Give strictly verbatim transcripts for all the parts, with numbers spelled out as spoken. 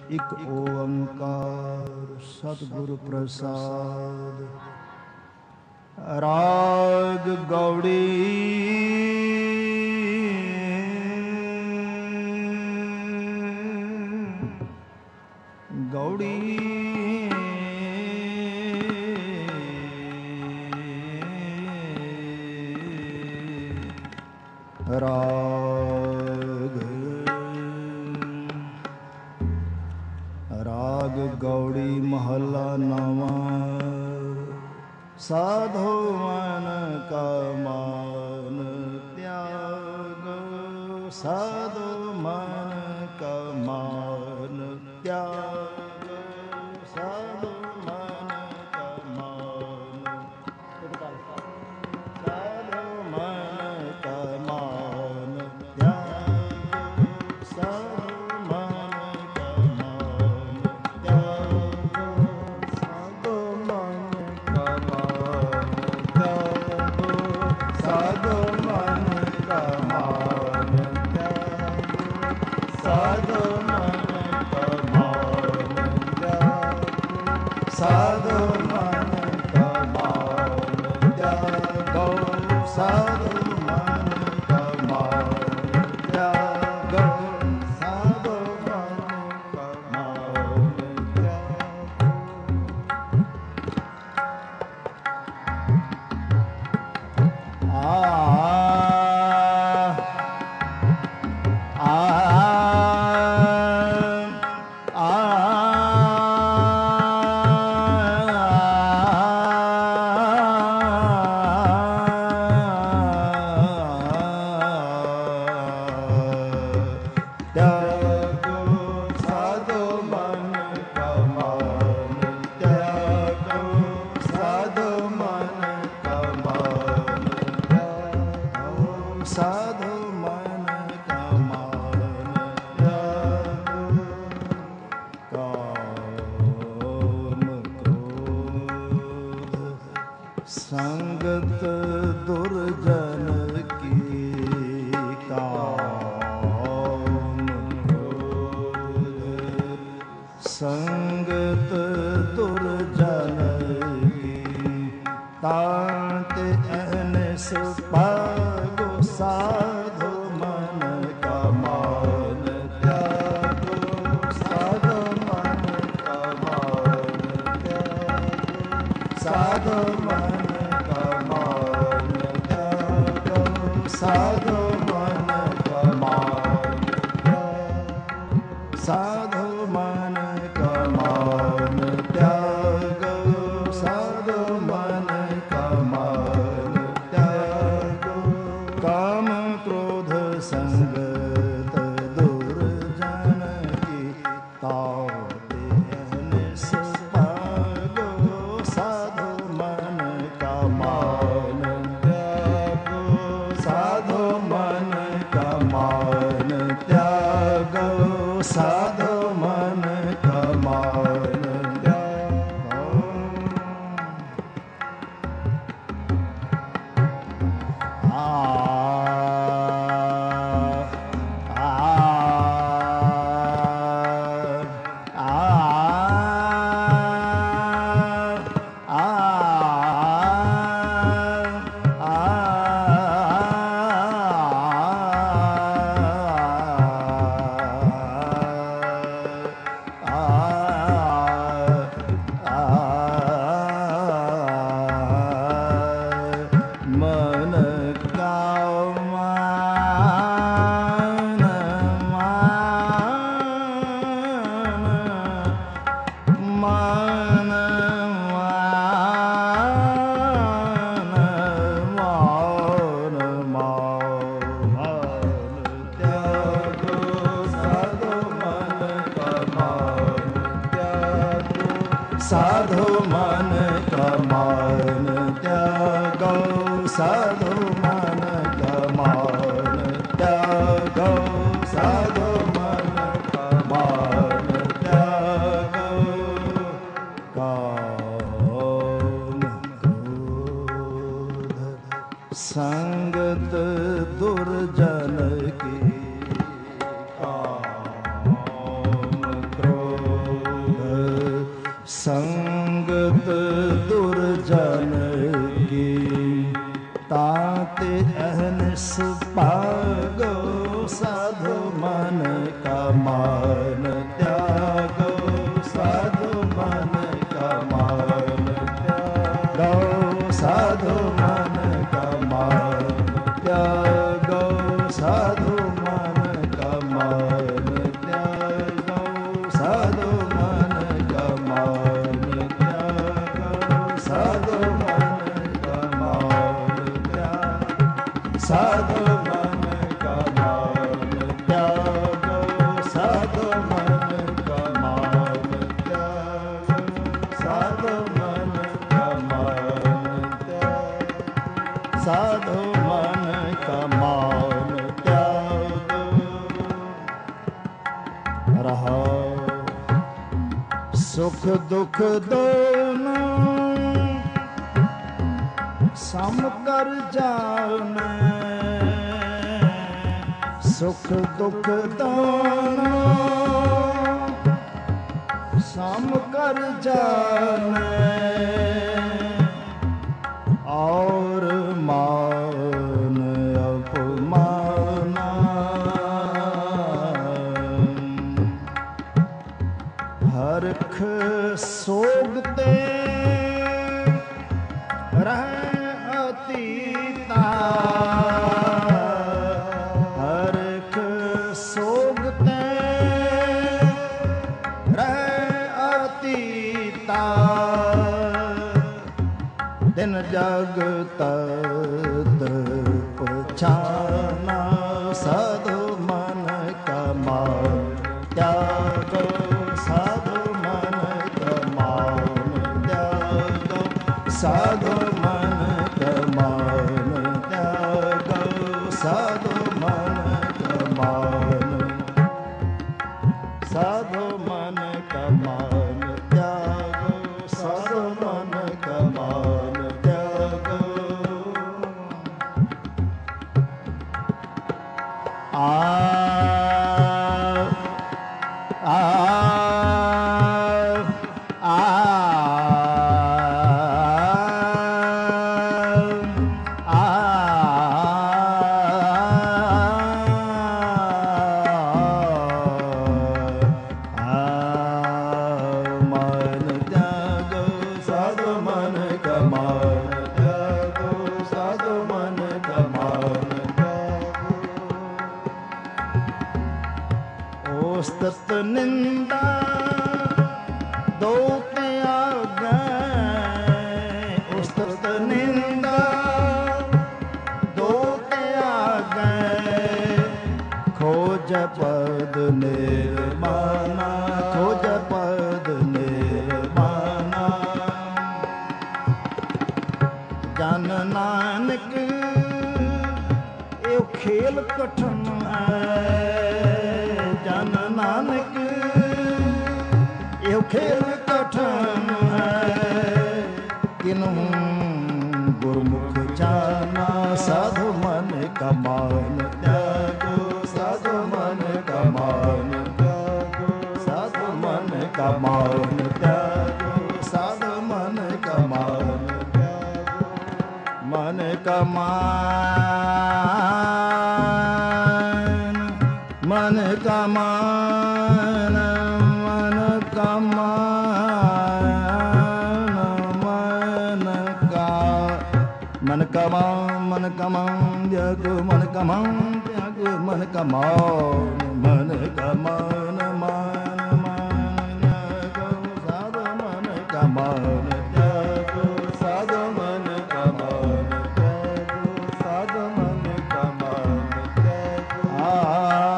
एक ओंकार सतगुरु प्रसाद। राग गौड़ी गौड़ी राग राग गौड़ी महला नवा। साधो मन का मान त्याग, साधो मन का मान त्याग, साधो मन का मान, साधो मन का मान त्याग, साधो मन का मान त्याग, साधो मन का मान त्याग, साधो मन का मान त्याग, साधो मन का मान त्याग, साधो मन का मान त्याग, साधो मन का मान त्याग, साधो मन का मान त्याग। आ आ साधो मन का मान त्याग, काम क्रोध संगत दुर्जन की, काम क्रोध संगत दुर्जन की, तांत अहनस पागो साधो मन का मान त्याग, साधो मन का मान त्याग, साधो मन का मान त्याग, साधो मन का मान त्याग, साधो मन का मान त्याग, साधो मन का मान त्याग, काम क्रोध संगत दुर्जन की, ताते अहनिस पागो साधो मन का मान त्याग, साधो मन का मान त्याग, साधो मन का मान त्याग। आ आ मन का मान मान मान मान मान त्याग, साधो मन का मान त्याग, साधो मन का मान त्याग, साधो मन का मान त्याग, साधो मन का मान त्याग, काम क्रोध संगत दुर्जन की, काम क्रोध ਰਹਾਉ। ਸੁਖ ਦੁਖ ਦੋਨੋਂ ਸਮ ਕਰ ਜਾਣੈ, ਸੁਖ ਦੁਖ ਦੋਨੋਂ ਸਮ ਕਰ ਜਾਣੈ। ਔਰ ਮਾਨ ਅਪਮਾਨ ਹਰਖ ਸੋਗ ਤੇ ਰਹਿ ਅਤੀਤਾ, ਹਰਖ ਸੋਗ ਤੇ ਰਹਿ ਅਤੀਤਾ। ਦਿਨ ਜਗ ਤਤ ਪਛਾਨਾ, ਸਾਧੂ ਮਨ ਕਮਾਨ ਤਿਆਗੋ, ਸਾਧੂ ਮਨ ਕਮਾਨ ਤਿਆਗੋ, ਸਾਧੂ ਮਨ ਕਮਾਨ ਤਿਆਗੋ, ਸਾਧੂ ਮਨ ਕਮਾਨ, ਸਾਧੂ ਮਨ ਕਮਾਨ ਤਿਆਗੋ, ਸਾਧੂ ਮਨ ਕਮਾਨ ਤਿਆਗੋ। ਆ ਉਸਤਤ ਨਿੰਦਾ ਦੋ ਤਿਆਗੈ, ਉਸਤਤ ਨਿੰਦਾ ਦੋ ਤਿਆਗੈ। ਖੋਜ ਪਦ ਨਿਰਮਾਨਾ, ਖੋਜ ਪਦ ਨਿਰਮਾਨਾ। ਜਨ ਨਾਨਕ ਇਹ ਖੇਲ ਕਠਨ ਹੈ, ਜਨ ਨਾਨਕ ਇਹ ਖੇਲ ਕਠਨ ਹੈ। ਕਿਨਹੂ ਗੁਰਮੁਖ ਜਾਨਾ, ਸਾਧੂ ਮਨ ਕਮਾਨ ਤਿਆਗੋ, ਸਾਧੂ ਮਨ ਕਮਾਨ ਤਿਆਗੋ, ਸਾਧੂ ਮਨ ਕਮਾਨ ਤਿਆਗੋ, ਸਾਧੂ ਮਨ ਕਮਾਨ ਤਿਆਗੋ। ਮਨ ਕਮਾਨ, ਮਨ ਕਮਾਨ, ਮਨ ਕਮਾਨ, ਮਨ ਕਾ ਮਨ ਕਮਾ, ਮਨ ਕਮਾਨ ਤਿਆਗੋ, ਮਨ ਕਮਾਨ ਤਿਆਗੋ, ਮਨ ਕਮਾਨ, ਮਨ ਕਮਾਨ, ਮਨ ਮਨ ਤਿਆਗੋ, ਸਾਧੂ ਮਨ ਕਮਾਨ ਤਿਆਗੋ, ਸਾਧੂ ਮਨ ਕਮਾਨ ਤਿਆਗੋ, ਸਾਧੂ ਮਨ ਕਮਾਨ ਤਿਆਗੋ। ਆ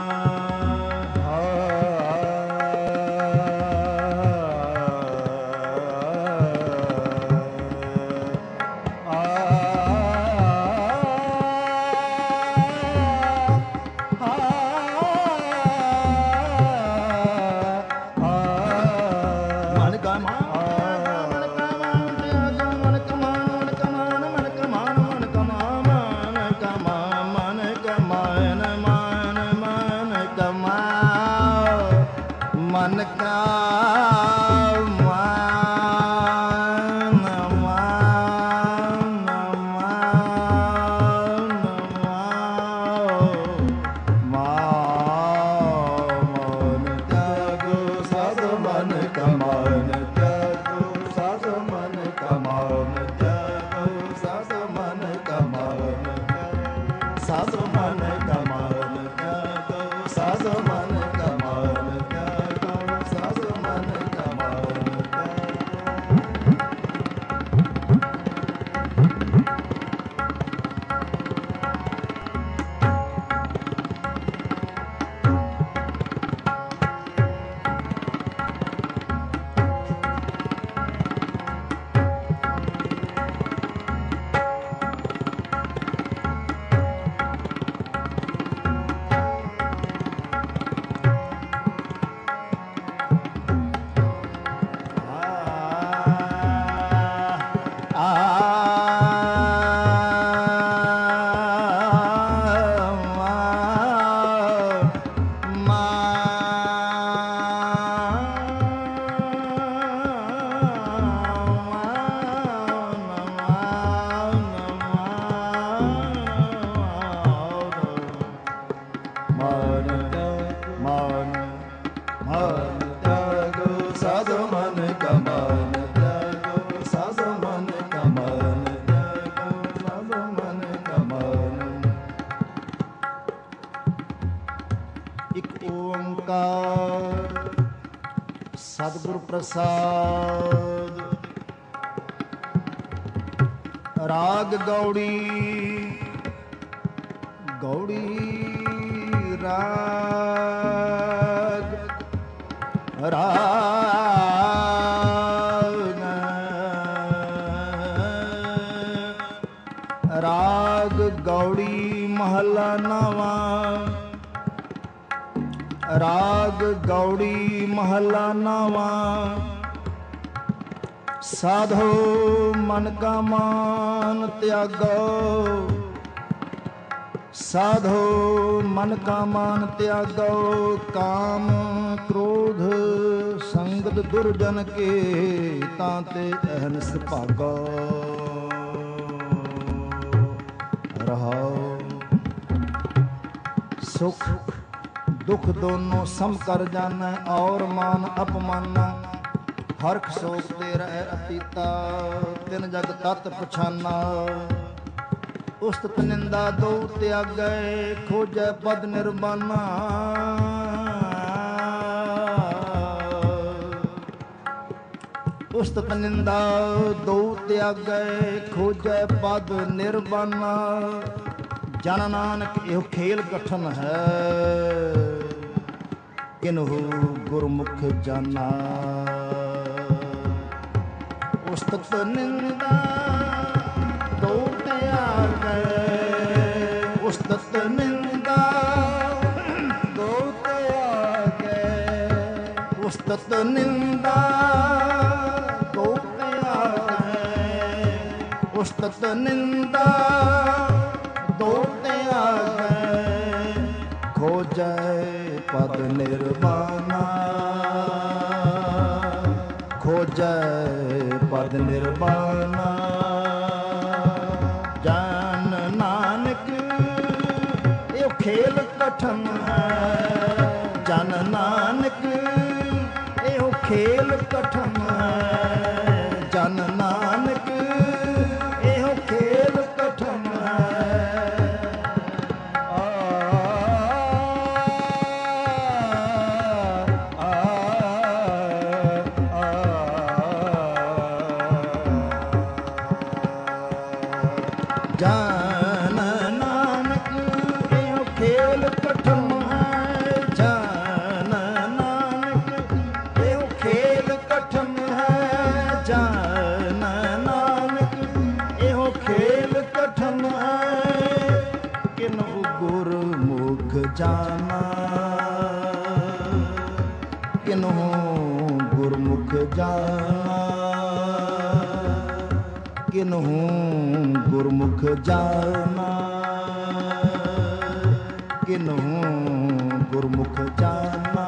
ਮਨ ਕਾ ਮਾਨ, ਮਾਨ, ਮਾਨ, ਮਾਨ ਤਿਆਗੋ, ਸਾਧੂ ਮਨ ਕਮਾਨ ਤਿਆਗੋ, ਸਾਧੂ ਮਨ ਕਮਾਨ ਤਿਆਗੋ, ਸਾਧੂ ਮਨ ਕਮਾਨ ਤਿਆਗੋ, ਸਾਧੂ ਮਨ ਕਮਾਨ ਤਿਆਗੋ, ਸਾਧੂ ਮਨ ਕਮਾਨ ਤਿਆਗੋ, ਸਾਧੂ ਮਨ ਕਮਾਨ मान मान मान त्यागो साधो मन का मान त्यागो साधो मन का मान त्यागो साधो मन का मान। एक ओंकार सतगुरु प्रसाद। राग गौड़ी गौड़ी राग राग राग गौड़ी महला नवा। राग गौड़ी महला नवा। साधो मन का मान त्यागो। साधो मन का मान त्यागो। काम क्रोध संगत दुर्जन के तांते अहनस भागो। रहो सुख दुख दोनों सम कर जाना। और मान अपमाना हरख शोक ते रह अतीता। तिन जग तत पछाना। उस्तत निंदा दो त्यागै खोजै पद निर्वाणा। उस्तत निंदा दो त्यागै खोजै पद निर्वाणा। जन नानक एहो खेल गठन है किन्हु गुरमुख जाना। उस्तत निंदा दो त्यागै। उस्तत निंदा दो त्यागै। उस्तत निंदा दो त्यागै। उस्तत निंदा दो त्यागै खोजै पद निर्वाणा। खोजै पद निर्वाणा। जान नानक यो खेल कठन है। जान नानक यो खेल कठन है। जान नानक यो खेल कठन है। जान नानक यो खेल कठन है। जान नानक यो खेल कठन है। जान नानक यो खेल कठन है किन्हु गुरमुख जाना। किन्हु गुरमुख जाना। किन्हु गुरमुख जाना। किन्हु गुरमुख जाना।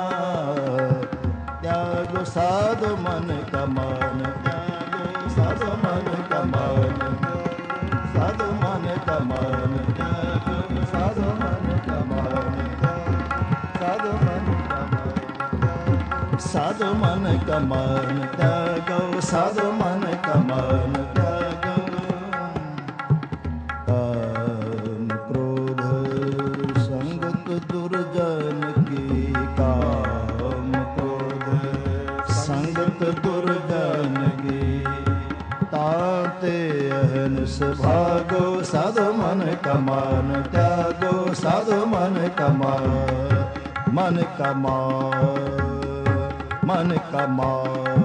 त्यागो साधो मन का मान त्यागो साधो मन का मान। साधो मन का मान त्यागो साधो मन का मान। साधो मन का मान। साधो मन का मान त्यागो साधो मन का मान त्यागो। काम क्रोध संगत दुर्जन की। काम क्रोध संगत दुर्जन की ताते अहनस भागो। साधो मन का मान त्यागो साधो मन का मान। मन का मान मन का मान।